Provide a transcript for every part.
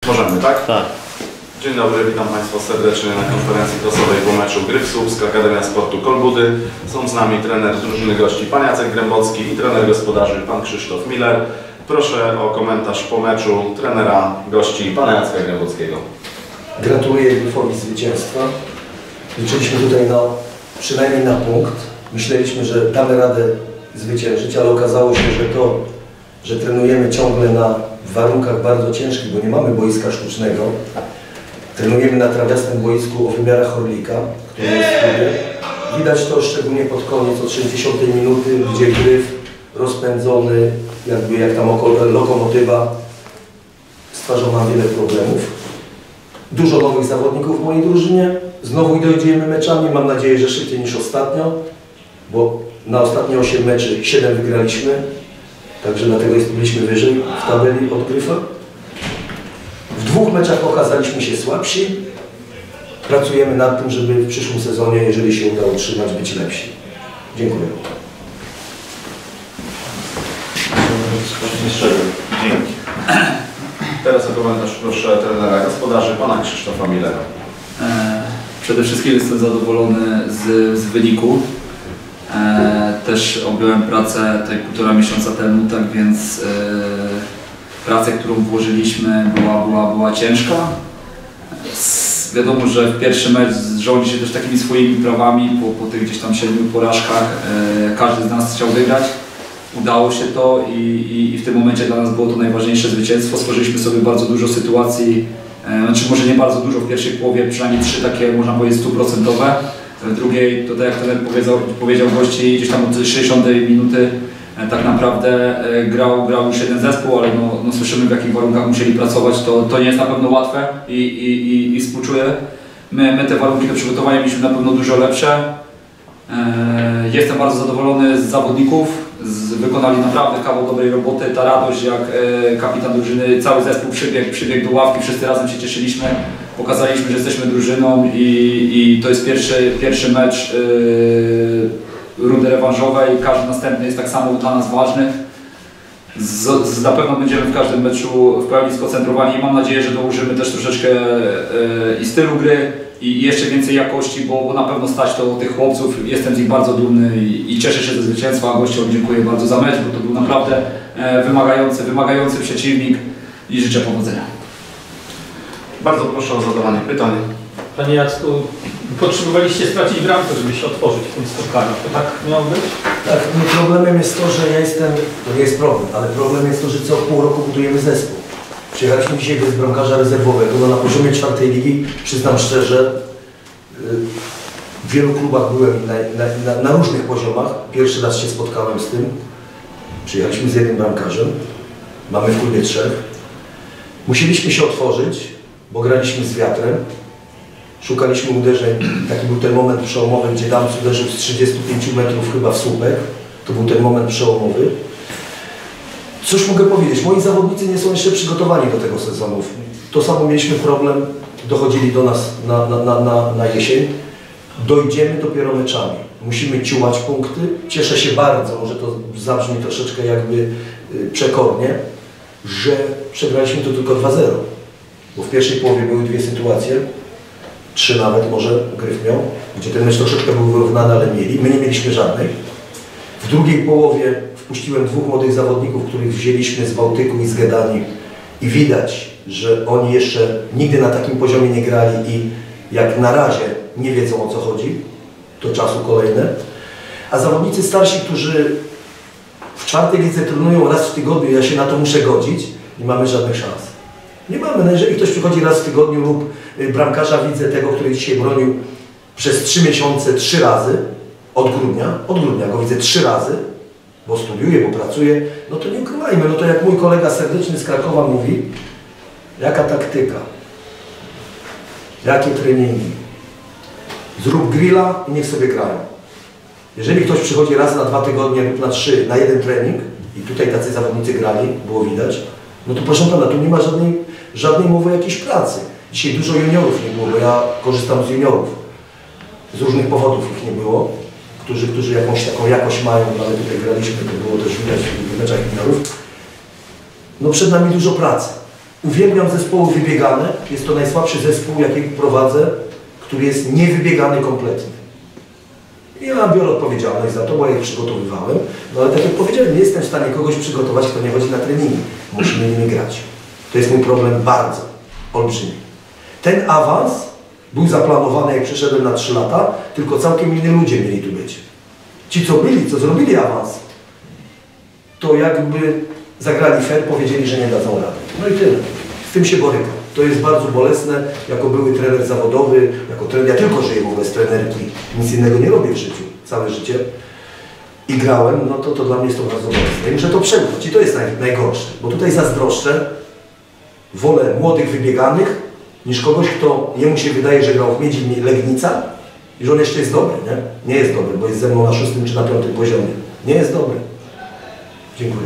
Możemy, tak? Tak. Dzień dobry, witam Państwa serdecznie na konferencji prasowej po meczu Gryf Słupsk, Akademia Sportu Kolbudy. Są z nami trener drużyny gości pan Jacek Grębocki i trener gospodarzy pan Krzysztof Miller. Proszę o komentarz po meczu trenera gości pana Jacka Grębockiego. Gratuluję Gryfowi zwycięstwa. Liczyliśmy tutaj przynajmniej na punkt. Myśleliśmy, że damy radę zwyciężyć, ale okazało się, że trenujemy ciągle na warunkach bardzo ciężkich, bo nie mamy boiska sztucznego. Trenujemy na trawiastym boisku o wymiarach Orlika, który jest w klubie. Widać to szczególnie pod koniec, od 60 minuty, gdzie Gryf rozpędzony, jak tam lokomotywa, stwarzał nam wiele problemów. Dużo nowych zawodników w mojej drużynie. Znowu dojdziemy meczami, mam nadzieję, że szybciej niż ostatnio, bo na ostatnie 8 meczy 7 wygraliśmy, także dlatego byliśmy wyżej w tabeli od Gryfa. W 2 meczach okazaliśmy się słabsi. Pracujemy nad tym, żeby w przyszłym sezonie, jeżeli się uda utrzymać, być lepsi. Dziękuję. Dzięki. Teraz o komentarz proszę trenera gospodarzy pana Krzysztofa Millera. Przede wszystkim jestem zadowolony z wyniku. Też objąłem pracę tutaj 1,5 miesiąca temu, tak więc pracę, którą włożyliśmy była ciężka. Wiadomo, że w pierwszy mecz rządzi się też takimi swoimi prawami po tych gdzieś tam 7 porażkach. Każdy z nas chciał wygrać. Udało się to i w tym momencie dla nas było to najważniejsze zwycięstwo. Stworzyliśmy sobie bardzo dużo sytuacji, znaczy może nie bardzo dużo, w pierwszej połowie przynajmniej 3 takie, można powiedzieć, 100%. W drugiej, to tak jak trener powiedział gości, gdzieś tam od 60 minuty tak naprawdę grał już jeden zespół, ale no słyszymy, w jakich warunkach musieli pracować, to nie jest na pewno łatwe i współczuję. My te warunki do przygotowania mieliśmy na pewno dużo lepsze. Jestem bardzo zadowolony z zawodników, wykonali naprawdę kawał dobrej roboty. Ta radość, jak kapitan drużyny, cały zespół przybiegł do ławki, wszyscy razem się cieszyliśmy. Pokazaliśmy, że jesteśmy drużyną i to jest pierwszy mecz rundy rewanżowej. Każdy następny jest tak samo dla nas ważny. Na pewno będziemy w każdym meczu w pełni skoncentrowani i mam nadzieję, że dołożymy też troszeczkę i stylu gry i jeszcze więcej jakości, bo na pewno stać to tych chłopców. Jestem z nich bardzo dumny i cieszę się ze zwycięstwa. Gościom dziękuję bardzo za mecz, bo to był naprawdę wymagający przeciwnik i życzę powodzenia. Bardzo proszę o zadawanie pytań. Panie Jacku, potrzebowaliście stracić bramkę, żeby się otworzyć w tym spotkaniu. To tak miało być? Tak, problemem jest to, że ja jestem, to nie jest problem, ale problem jest to, że co pół roku budujemy zespół. Przyjechaliśmy dzisiaj bez bramkarza rezerwowego, no na poziomie 4. ligi, przyznam szczerze, w wielu klubach byłem na różnych poziomach. Pierwszy raz się spotkałem z tym. Przyjechaliśmy z jednym bramkarzem, mamy w klubie 3. Musieliśmy się otworzyć, bo graliśmy z wiatrem. Szukaliśmy uderzeń. Taki był ten moment przełomowy, gdzie Dams uderzył z 35 metrów chyba w słupek. To był ten moment przełomowy. Cóż mogę powiedzieć? Moi zawodnicy nie są jeszcze przygotowani do tego sezonu. To samo mieliśmy problem, dochodzili do nas na jesień. Dojdziemy dopiero meczami. Musimy ciułać punkty. Cieszę się bardzo, może to zabrzmi troszeczkę jakby przekornie, że przegraliśmy to tylko 2-0. Bo w pierwszej połowie były 2 sytuacje, 3 nawet może Gryf miał, gdzie ten mecz troszeczkę był wyrównany, ale mieli. My nie mieliśmy żadnej. W drugiej połowie wpuściłem 2 młodych zawodników, których wzięliśmy z Bałtyku i z Gedani i widać, że oni jeszcze nigdy na takim poziomie nie grali i jak na razie nie wiedzą, o co chodzi. To czasu kolejne. A zawodnicy starsi, którzy w 4. lidze trenują raz w tygodniu, ja się na to muszę godzić, nie mamy żadnych szans. Nie mamy. No jeżeli ktoś przychodzi raz w tygodniu lub bramkarza widzę tego, który dzisiaj bronił przez 3 miesiące 3 razy, od grudnia go widzę 3 razy, bo studiuje, bo pracuje, no to nie ukrywajmy, no to jak mój kolega serdeczny z Krakowa mówi, jaka taktyka, jakie treningi, zrób grilla i niech sobie grają. Jeżeli ktoś przychodzi raz na 2 tygodnie lub na 3 na jeden trening i tutaj tacy zawodnicy grali, było widać, no to proszę pana, tu nie ma żadnej mowy o jakiejś pracy. Dzisiaj dużo juniorów nie było, bo ja korzystam z juniorów. Z różnych powodów ich nie było, którzy jakąś taką jakość mają, ale tutaj graliśmy, to było też widać w meczach juniorów. No przed nami dużo pracy. Uwielbiam zespoły wybiegane. Jest to najsłabszy zespół, jaki prowadzę, który jest niewybiegany kompletnie. Ja biorę odpowiedzialność za to, bo ja ich przygotowywałem. No ale tak jak powiedziałem, nie jestem w stanie kogoś przygotować, kto nie chodzi na treningi. Musimy nimi grać. To jest mój problem bardzo olbrzymi. Ten awans był zaplanowany, jak przyszedłem na 3 lata, tylko całkiem inni ludzie mieli tu być. Ci, co byli, co zrobili awans, to jakby zagrali fair, powiedzieli, że nie dadzą rady. No i tyle. Z tym się borykam. To jest bardzo bolesne, jako były trener zawodowy, jako trener, ja tylko żyję w ogóle z trenerki, nic innego nie robię w życiu, całe życie. I grałem, no to dla mnie jest to bardzo bolesne. I muszę to przełknąć i to jest najgorsze, bo tutaj zazdroszczę, wolę młodych wybieganych, niż kogoś, kto jemu się wydaje, że grał w Miedzi Legnica i że on jeszcze jest dobry, nie? Nie jest dobry, bo jest ze mną na 6. czy na 5. poziomie. Nie jest dobry. Dziękuję.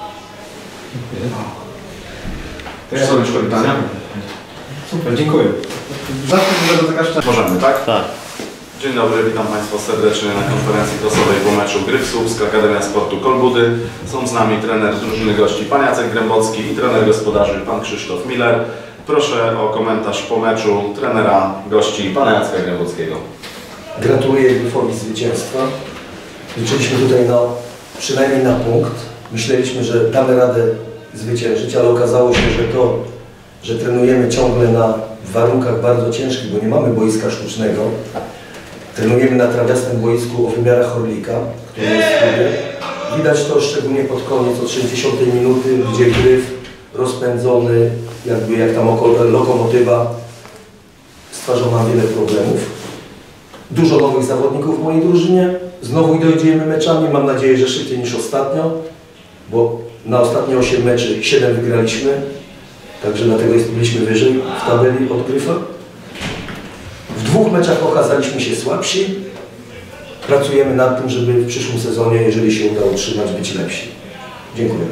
Czy są jeszcze pytania? Super, dziękuję. Możemy, tak? Tak. Dzień dobry, witam Państwa serdecznie na konferencji prasowej po meczu Gryf Słupsk, Akademia Sportu Kolbudy. Są z nami trener drużyny gości pan Jacek Grębocki i trener gospodarzy pan Krzysztof Miller. Proszę o komentarz po meczu trenera gości pana Jacka Grębockiego. Gratuluję Gryfowi zwycięstwa. Liczyliśmy tutaj przynajmniej na punkt. Myśleliśmy, że damy radę zwyciężyć, ale okazało się, że trenujemy ciągle na warunkach bardzo ciężkich, bo nie mamy boiska sztucznego. Trenujemy na trawiastym boisku o wymiarach Orlika, które jest w klubie. Widać to szczególnie pod koniec, od 60 minuty, gdzie Gryf rozpędzony, jakby jak tam lokomotywa, stwarza nam wiele problemów. Dużo nowych zawodników w mojej drużynie. Znowu dojdziemy meczami, mam nadzieję, że szybciej niż ostatnio, bo na ostatnie 8 meczy 7 wygraliśmy, także dlatego byliśmy wyżej w tabeli od Gryfa. W 2 meczach okazaliśmy się słabsi. Pracujemy nad tym, żeby w przyszłym sezonie, jeżeli się uda utrzymać, być lepsi. Dziękuję.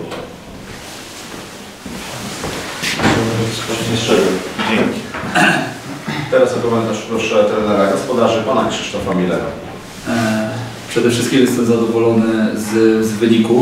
Dzięki. Teraz o komentarz proszę trenera gospodarzy pana Krzysztofa Millera. Przede wszystkim jestem zadowolony z wyniku.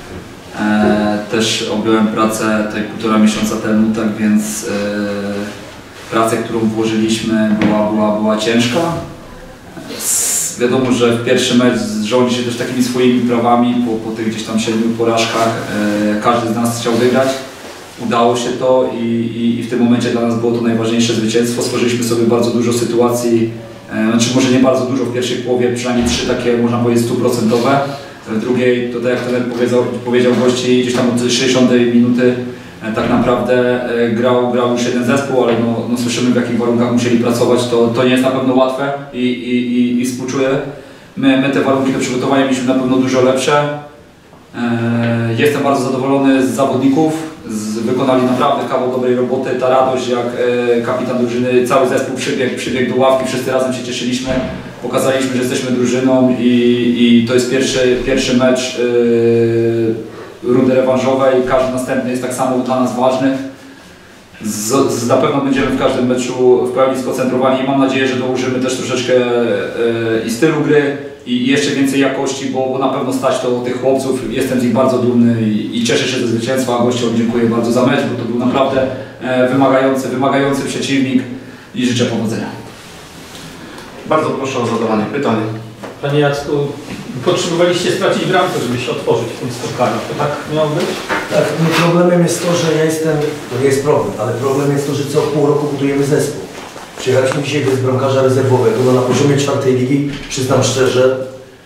Też objąłem pracę tutaj 1,5 miesiąca temu, tak więc pracę, którą włożyliśmy była ciężka. Wiadomo, że w pierwszy mecz rządzi się też takimi swoimi prawami po tych gdzieś tam 7 porażkach. Każdy z nas chciał wygrać. Udało się to i w tym momencie dla nas było to najważniejsze zwycięstwo. Stworzyliśmy sobie bardzo dużo sytuacji, znaczy może nie bardzo dużo, w pierwszej połowie przynajmniej 3 takie, można powiedzieć, 100%. W drugiej, to tak jak trener powiedział gości, gdzieś tam od 60 minuty tak naprawdę grał już jeden zespół, ale no słyszymy, w jakich warunkach musieli pracować, to nie jest na pewno łatwe i współczuję. My te warunki do przygotowania mieliśmy na pewno dużo lepsze. Jestem bardzo zadowolony z zawodników, wykonali naprawdę kawał dobrej roboty. Ta radość, jak kapitan drużyny, cały zespół przybiegł do ławki, wszyscy razem się cieszyliśmy. Pokazaliśmy, że jesteśmy drużyną i to jest pierwszy mecz rundy rewanżowej. Każdy następny jest tak samo dla nas ważny. Na pewno będziemy w każdym meczu w pełni skoncentrowani i mam nadzieję, że dołożymy też troszeczkę i stylu gry i jeszcze więcej jakości, bo na pewno stać to tych chłopców. Jestem z nich bardzo dumny i cieszę się ze zwycięstwa. Gościom dziękuję bardzo za mecz, bo to był naprawdę wymagający przeciwnik i życzę powodzenia. Bardzo proszę o zadawanie pytań. Panie Jacku, potrzebowaliście stracić bramkę, żeby się otworzyć w tym spotkaniu. To tak miało być? Tak, problemem jest to, że ja jestem, to nie jest problem, ale problem jest to, że co pół roku budujemy zespół. Przyjechaliśmy dzisiaj bez bramkarza rezerwowego, no na poziomie 4. ligi, przyznam szczerze,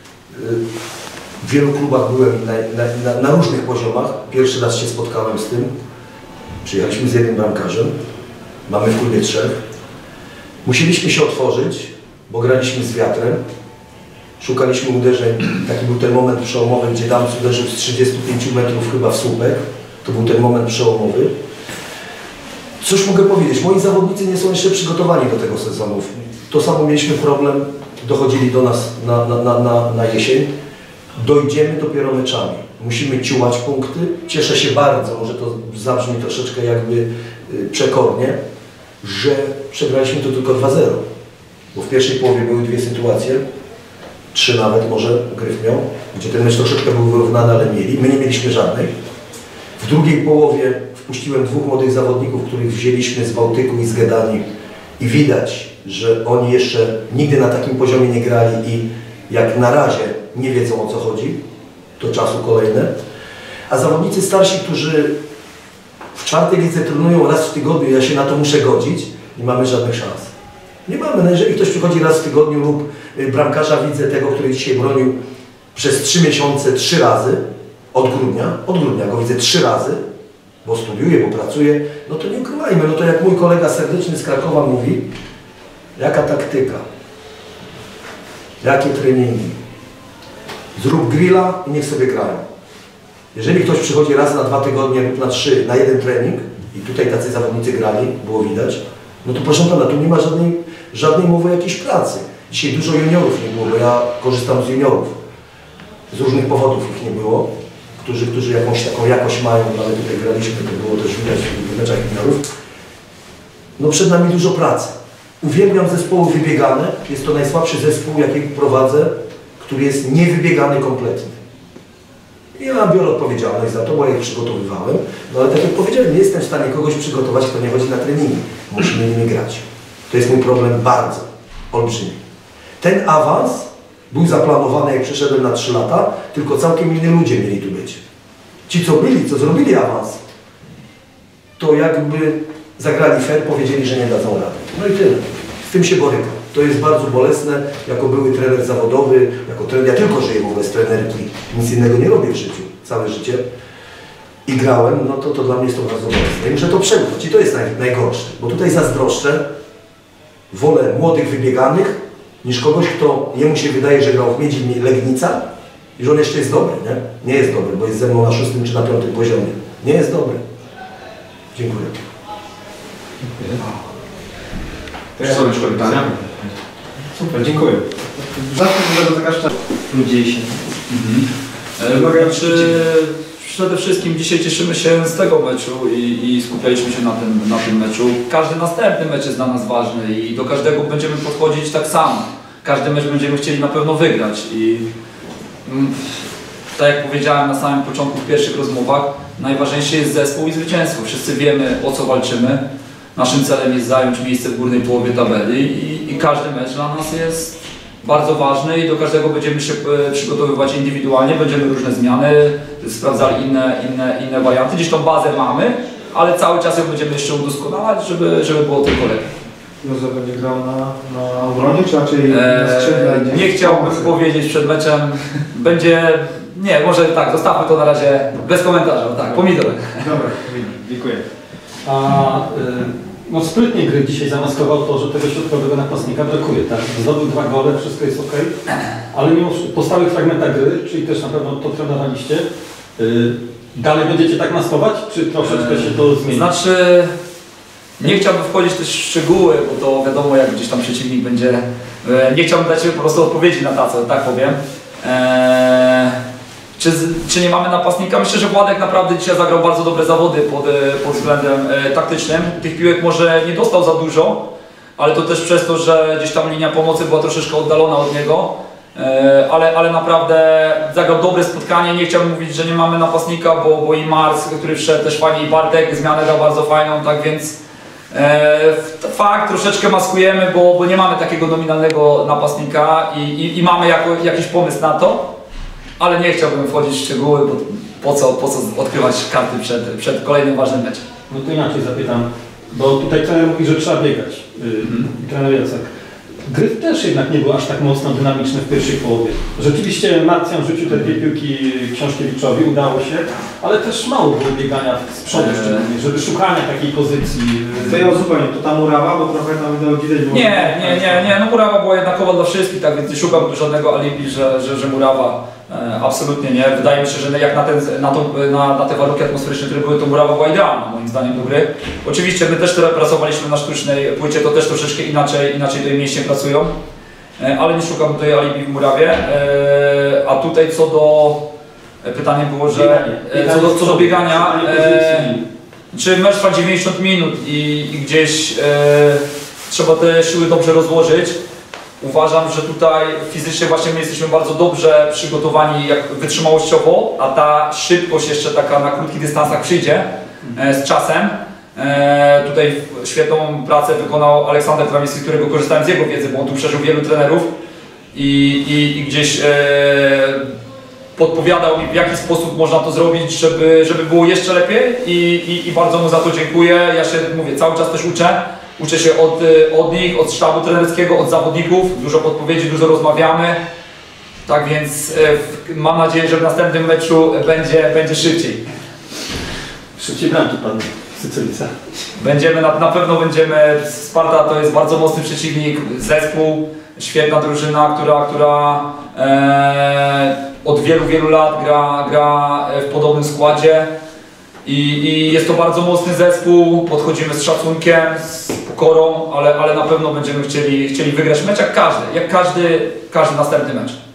w wielu klubach byłem na różnych poziomach. Pierwszy raz się spotkałem z tym. Przyjechaliśmy z 1 bramkarzem, mamy w klubie 3. Musieliśmy się otworzyć, bo graliśmy z wiatrem. Szukaliśmy uderzeń. Taki był ten moment przełomowy, gdzie Dams uderzył z 35 metrów chyba w słupek. To był ten moment przełomowy. Cóż mogę powiedzieć? Moi zawodnicy nie są jeszcze przygotowani do tego sezonu. To samo mieliśmy problem, dochodzili do nas na jesień. Dojdziemy dopiero meczami. Musimy ciułać punkty. Cieszę się bardzo, może to zabrzmi troszeczkę jakby przekornie, że przegraliśmy to tylko 2-0. Bo w pierwszej połowie były 2 sytuacje, 3 nawet może Gryf miał, gdzie ten mecz troszeczkę był wyrównany, ale mieli. My nie mieliśmy żadnej. W drugiej połowie w wpuściłem 2 młodych zawodników, których wzięliśmy z Bałtyku i z Gedanii i widać, że oni jeszcze nigdy na takim poziomie nie grali i jak na razie nie wiedzą, o co chodzi, do czasu kolejne. A zawodnicy starsi, którzy w 4. lidze trenują raz w tygodniu, ja się na to muszę godzić, nie mamy żadnych szans. Nie mamy. No jeżeli ktoś przychodzi raz w tygodniu lub bramkarza widzę tego, który dzisiaj bronił przez 3 miesiące 3 razy, od grudnia go widzę 3 razy, bo studiuje, bo pracuje, no to nie ukrywajmy, no to jak mój kolega serdeczny z Krakowa mówi, jaka taktyka, jakie treningi, zrób grilla i niech sobie grają. Jeżeli ktoś przychodzi raz na 2 tygodnie lub na 3 na 1 trening i tutaj tacy zawodnicy grali, było widać, no to proszę pana, tu nie ma żadnej mowy o jakiejś pracy. Dzisiaj dużo juniorów nie było, bo ja korzystam z juniorów. Z różnych powodów ich nie było, którzy jakąś taką jakość mają, no ale tutaj graliśmy, to było też widać w meczach juniorów. No przed nami dużo pracy. Uwielbiam zespoły wybiegane. Jest to najsłabszy zespół, jaki prowadzę, który jest niewybiegany kompletnie. Ja biorę odpowiedzialność za to, bo ja ich przygotowywałem, no ale tak jak powiedziałem, nie jestem w stanie kogoś przygotować, kto nie chodzi na treningi. Musimy nimi grać. To jest mój problem bardzo olbrzymi. Ten awans był zaplanowany, jak przyszedłem na 3 lata, tylko całkiem inni ludzie mieli tu być. Ci, co zrobili awans, to jakby zagrali fair, powiedzieli, że nie dadzą rady. No i tyle. Z tym się borykam. To jest bardzo bolesne, jako były trener zawodowy, jako trener, ja tylko żyję w ogóle z trenerki, nic innego nie robię w życiu, całe życie. I grałem, no to dla mnie jest to bardzo bolesne. I muszę to przełknąć i to jest najgorsze, bo tutaj zazdroszczę, wolę młodych wybieganych, niż kogoś, kto jemu się wydaje, że grał w Miedzi Legnica i że on jeszcze jest dobry, nie? Nie jest dobry, bo jest ze mną na 6. czy na 5. poziomie. Nie jest dobry. Dziękuję. Są jeszcze pytania? Super, dziękuję. Zawsze do taka szczera. Ludzie się. Przede wszystkim dzisiaj cieszymy się z tego meczu i skupialiśmy się na tym meczu. Każdy następny mecz jest dla nas ważny i do każdego będziemy podchodzić tak samo. Każdy mecz będziemy chcieli na pewno wygrać i tak jak powiedziałem na samym początku w pierwszych rozmowach, najważniejszy jest zespół i zwycięstwo. Wszyscy wiemy, o co walczymy. Naszym celem jest zająć miejsce w górnej połowie tabeli i każdy mecz dla nas jest bardzo ważny i do każdego będziemy się przygotowywać indywidualnie, będziemy różne zmiany, sprawdzali inne warianty. Gdzieś tą bazę mamy, ale cały czas ją będziemy jeszcze udoskonalać, żeby było tylko lepiej. Józef będzie grał na obronie, czy raczej na skrzydle? Nie chciałbym powiedzieć przed meczem, będzie... Nie, może tak, zostawmy to na razie bez komentarza, tak, pomidor. Dobra, dziękuję. No sprytnie gry dzisiaj zamaskował to, że tego środkowego napastnika brakuje, tak? Zdobył 2 gole, wszystko jest ok, ale mimo po stałych fragmentach gry, czyli też na pewno to trenowaliście, dalej będziecie tak maskować, czy troszeczkę się to zmieni? Znaczy, nie chciałbym wchodzić też w szczegóły, bo to wiadomo, jak gdzieś tam przeciwnik będzie, nie chciałbym dać po prostu odpowiedzi na to, tak powiem. Czy nie mamy napastnika? Myślę, że Władek naprawdę dzisiaj zagrał bardzo dobre zawody pod względem taktycznym. Tych piłek może nie dostał za dużo, ale to też przez to, że gdzieś tam linia pomocy była troszeczkę oddalona od niego. Ale naprawdę zagrał dobre spotkanie. Nie chciałbym mówić, że nie mamy napastnika, bo i Mars, który wszedł też fajnie, i Bartek zmianę dał bardzo fajną, tak więc fakt troszeczkę maskujemy, bo nie mamy takiego nominalnego napastnika i mamy jakiś pomysł na to. Ale nie chciałbym wchodzić w szczegóły, bo po co odkrywać karty przed kolejnym ważnym meczem. No to inaczej zapytam, bo tutaj trener mówi, że trzeba biegać, trener Jacek. Gry też jednak nie był aż tak mocno dynamiczny w pierwszej połowie. Rzeczywiście Marcjan rzucił te 2 piłki Książkiewiczowi, udało się, ale też mało było biegania z przodu szczególnie, żeby szukania takiej pozycji. To ja zupełnie, to ta murawa, bo trochę tam widać było... Nie, no murawa była jednakowa dla wszystkich, tak więc nie szukam żadnego alibi, że murawa absolutnie nie. Wydaje mi się, że jak na te warunki atmosferyczne, które były, to murawa była idealna moim zdaniem do gry. Oczywiście my też pracowaliśmy na sztucznej płycie, to też troszeczkę inaczej tutaj mięśnie pracują, ale nie szukam tutaj alibi w murawie. A tutaj co do... Pytanie było, że co do biegania, czy mecz trwa 90 minut i gdzieś trzeba te siły dobrze rozłożyć. Uważam, że tutaj fizycznie właśnie my jesteśmy bardzo dobrze przygotowani jak wytrzymałościowo, a ta szybkość jeszcze taka na krótkich dystansach przyjdzie, z czasem. Tutaj świetną pracę wykonał Aleksander Trawiński, z którego korzystałem z jego wiedzy, bo on tu przeżył wielu trenerów i gdzieś podpowiadał mi, w jaki sposób można to zrobić, żeby było jeszcze lepiej i bardzo mu za to dziękuję. Ja się, mówię, cały czas też uczę. Uczę się od nich, od sztabu trenerskiego, od zawodników. Dużo podpowiedzi, dużo rozmawiamy. Tak więc mam nadzieję, że w następnym meczu będzie szybciej. Szybciej bramki padną w Sycylice. Na pewno będziemy. Sparta to jest bardzo mocny przeciwnik, zespół, świetna drużyna, która od wielu lat gra w podobnym składzie. I jest to bardzo mocny zespół, podchodzimy z szacunkiem, z pokorą, ale na pewno będziemy chcieli wygrać mecz jak każdy następny mecz.